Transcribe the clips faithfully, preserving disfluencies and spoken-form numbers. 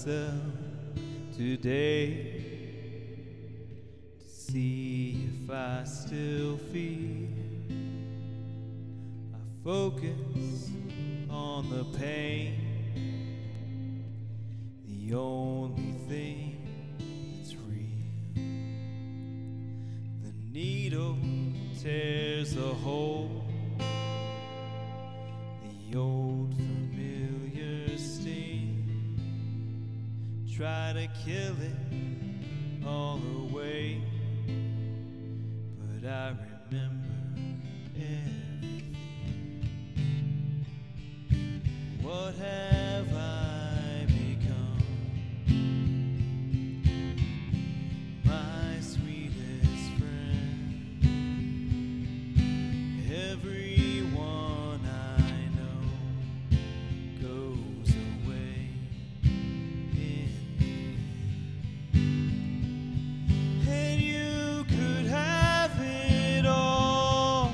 myself today to see if I still feel. I focus on the pain, the only thing that's real. The needle tears a hole, the old familiar sting. Try to kill it all away, but I remember everything. What have I become? My sweetest friend. Everyone I know goes away in the end. And you could have it all,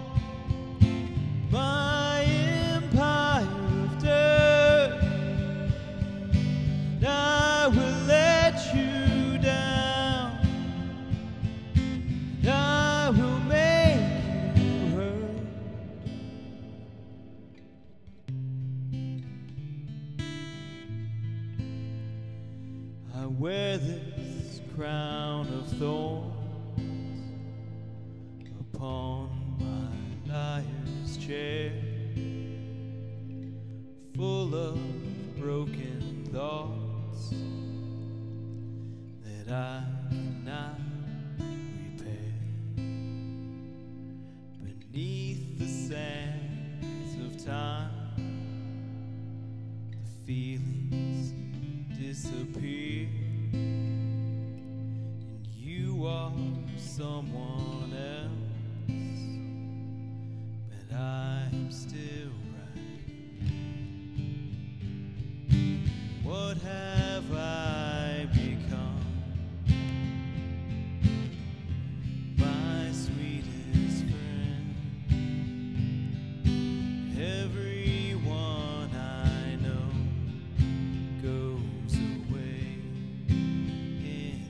my empire of dirt. And I will let you down, and I will make you hurt. I wear this crown of thorns upon my liar's chair, full of broken thoughts that I cannot repair. Beneath the sands of time, the feelings disappear, and you are someone else, but I'm still right. What have I become? My sweetest friend. Everyone I know goes away in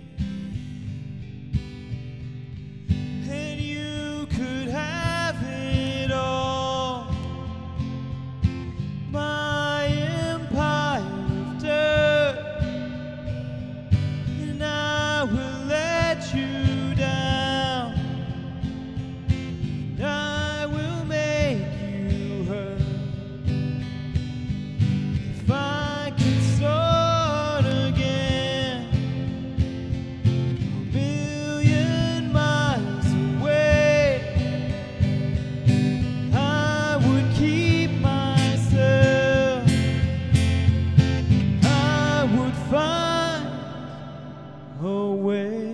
the end. And you could have it all, my empire of dirt, and I will let you down, and I will make you hurt. If I could start again a million miles away, I would keep myself, I would find a way.